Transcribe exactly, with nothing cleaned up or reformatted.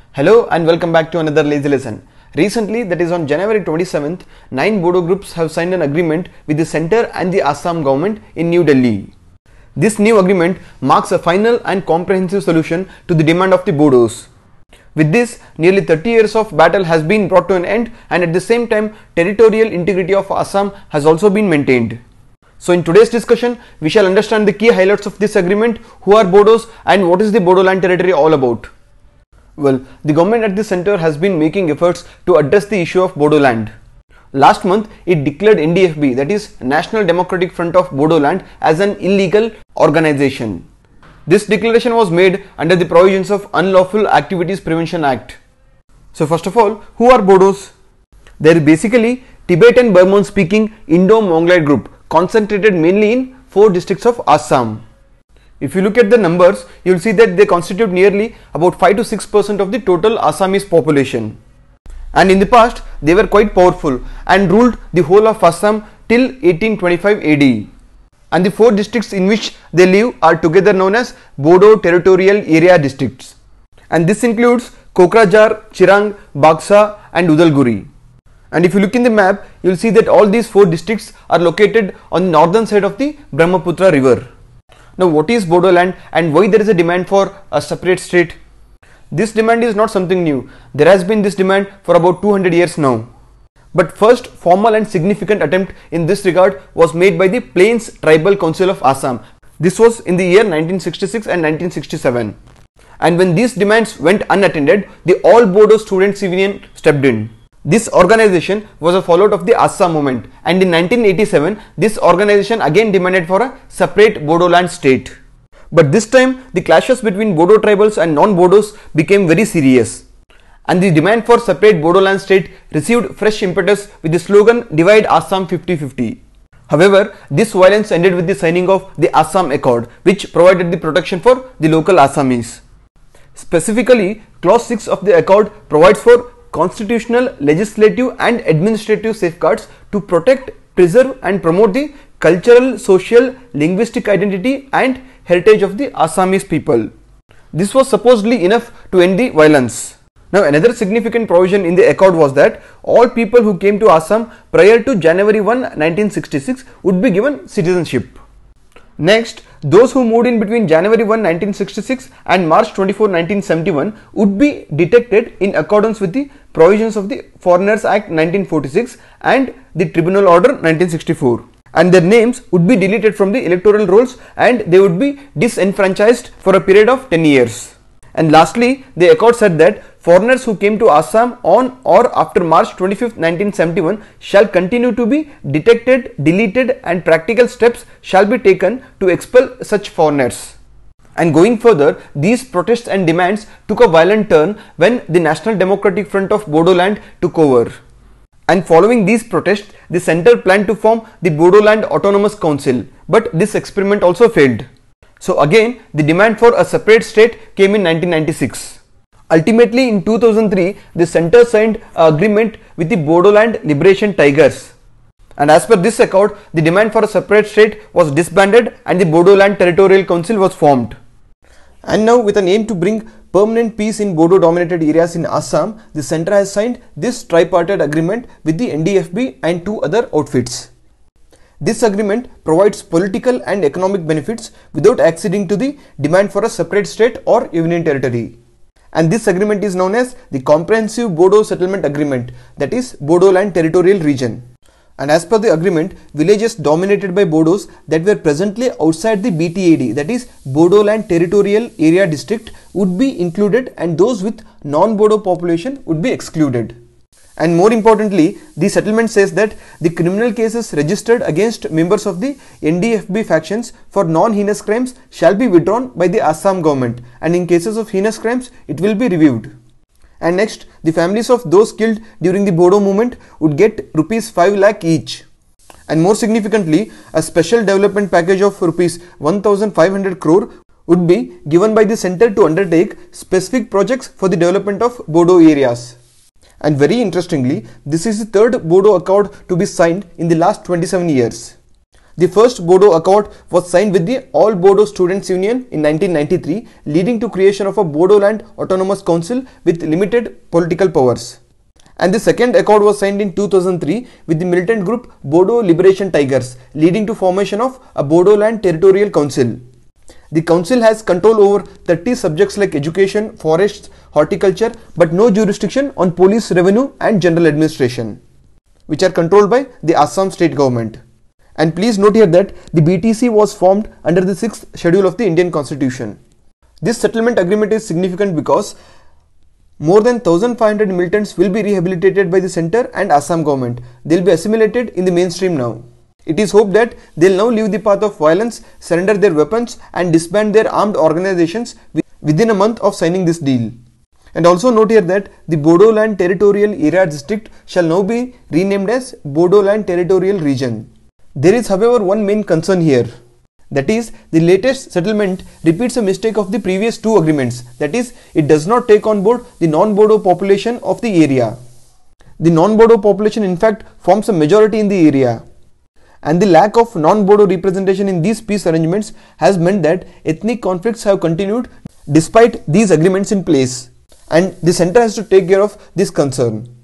Hello and welcome back to another lazy lesson. Recently, that is on January twenty-seventh, nine Bodo groups have signed an agreement with the centre and the Assam government in New Delhi. This new agreement marks a final and comprehensive solution to the demand of the Bodos. With this, nearly thirty years of battle has been brought to an end, and at the same time, territorial integrity of Assam has also been maintained. So in today's discussion, we shall understand the key highlights of this agreement, who are Bodos and what is the Bodoland territory all about. Well, the government at the centre has been making efforts to address the issue of Bodoland. Last month, it declared N D F B, that is National Democratic Front of Bodoland, as an illegal organization. This declaration was made under the provisions of Unlawful Activities Prevention Act. So first of all, who are Bodos? They are basically Tibetan Burman speaking Indo-Mongoloid group concentrated mainly in four districts of Assam. If you look at the numbers, you will see that they constitute nearly about five to six percent of the total Assamese population. And in the past, they were quite powerful and ruled the whole of Assam till eighteen twenty-five A D. And the four districts in which they live are together known as Bodo Territorial Area Districts. And this includes Kokrajhar, Chirang, Bagsa and Udalguri. And if you look in the map, you will see that all these four districts are located on the northern side of the Brahmaputra river. Now, what is Bodoland and why there is a demand for a separate state? This demand is not something new. There has been this demand for about two hundred years now. But first formal and significant attempt in this regard was made by the Plains Tribal Council of Assam. This was in the year nineteen sixty-six and nineteen sixty-seven. And when these demands went unattended, the All Bodo Students Union stepped in. This organization was a fallout of the Assam movement, and in nineteen eighty-seven, this organization again demanded for a separate Bodoland state. But this time, the clashes between Bodo tribals and non-Bodos became very serious, and the demand for separate Bodoland state received fresh impetus with the slogan Divide Assam fifty fifty. However, this violence ended with the signing of the Assam Accord, which provided the protection for the local Assamese. Specifically, Clause six of the Accord provides for constitutional, legislative and administrative safeguards to protect, preserve and promote the cultural, social, linguistic identity and heritage of the Assamese people. This was supposedly enough to end the violence. Now, another significant provision in the accord was that all people who came to Assam prior to January first, nineteen sixty-six would be given citizenship. Next, those who moved in between January first, nineteen sixty-six and March twenty-fourth, nineteen seventy-one would be detected in accordance with the provisions of the Foreigners Act nineteen forty-six and the Tribunal Order nineteen sixty-four, and their names would be deleted from the electoral rolls and they would be disenfranchised for a period of ten years. And lastly, the accord said that foreigners who came to Assam on or after March twenty-fifth, nineteen seventy-one shall continue to be detected, deleted and practical steps shall be taken to expel such foreigners. And going further, these protests and demands took a violent turn when the National Democratic Front of Bodoland took over. And following these protests, the centre planned to form the Bodoland Autonomous Council, but this experiment also failed. So again, the demand for a separate state came in nineteen ninety-six. Ultimately, in two thousand three, the centre signed an agreement with the Bodoland Liberation Tigers. And as per this accord, the demand for a separate state was disbanded and the Bodoland Territorial Council was formed. And now, with an aim to bring permanent peace in Bodo dominated areas in Assam, the centre has signed this tripartite agreement with the N D F B and two other outfits. This agreement provides political and economic benefits without acceding to the demand for a separate state or union territory. And this agreement is known as the Comprehensive Bodo Settlement Agreement, that is Bodoland Territorial Region. And as per the agreement, villages dominated by Bodos that were presently outside the B T A D, that is Bodoland Territorial Area District, would be included and those with non-Bodo population would be excluded. And more importantly, the settlement says that the criminal cases registered against members of the N D F B factions for non-heinous crimes shall be withdrawn by the Assam government, and in cases of heinous crimes, it will be reviewed. And next, the families of those killed during the Bodo movement would get rupees five lakh each. And more significantly, a special development package of rupees one thousand five hundred crore would be given by the centre to undertake specific projects for the development of Bodo areas. And very interestingly, this is the third Bodo Accord to be signed in the last twenty-seven years. The first Bodo Accord was signed with the All Bodo Students Union in nineteen ninety-three, leading to creation of a Bodoland Autonomous Council with limited political powers. And the second accord was signed in two thousand three with the militant group Bodo Liberation Tigers, leading to formation of a Bodoland Territorial Council. The council has control over thirty subjects like education, forests, horticulture, but no jurisdiction on police, revenue and general administration, which are controlled by the Assam state government. And please note here that the B T C was formed under the sixth schedule of the Indian Constitution. This settlement agreement is significant because more than one thousand five hundred militants will be rehabilitated by the centre and Assam government. They will be assimilated in the mainstream now. It is hoped that they will now leave the path of violence, surrender their weapons and disband their armed organizations within a month of signing this deal. And also note here that the Bodoland Territorial Area District shall now be renamed as Bodoland Territorial Region. There is however one main concern here. That is, the latest settlement repeats a mistake of the previous two agreements. That is, it does not take on board the non-Bodo population of the area. The non-Bodo population in fact forms a majority in the area. And the lack of non-Bodo representation in these peace arrangements has meant that ethnic conflicts have continued despite these agreements in place. And the centre has to take care of this concern.